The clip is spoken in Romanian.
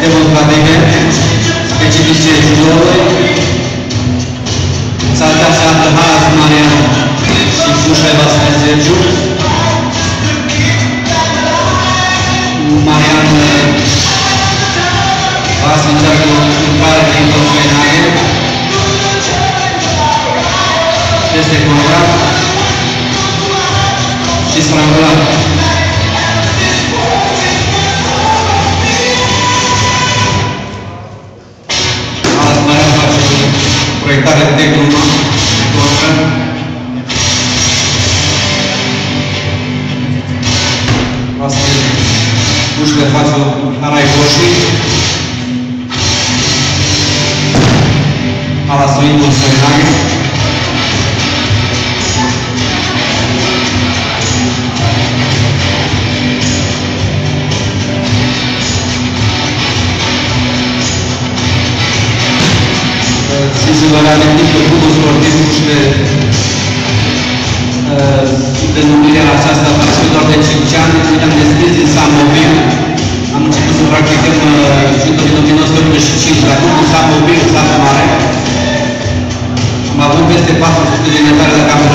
demonstrative, specifice judoului. Saltea se află Haras Marian și Pușa Vasile Sergiu. Marian Vasile încearcă o întâmplare de intoxinare. Este contra și strangulat. Haras Marian face proiectare de glumă contra. Vasile Pușca face o Harai Goși. Haras o intoxinare. Se va reaminti că grupul sportiv Pușca denumirea aceasta face doar de 5 ani, când am deschis din Samobil. Am început să practicăm judo din 1985, la grupul Samobil, în Sată Mare. Am avut peste 400 de medalii la campionat